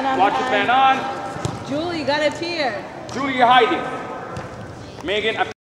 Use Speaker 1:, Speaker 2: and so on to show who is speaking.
Speaker 1: Watch your fan on.
Speaker 2: Julie, you gotta appear.
Speaker 1: Julie, you're hiding. Megan,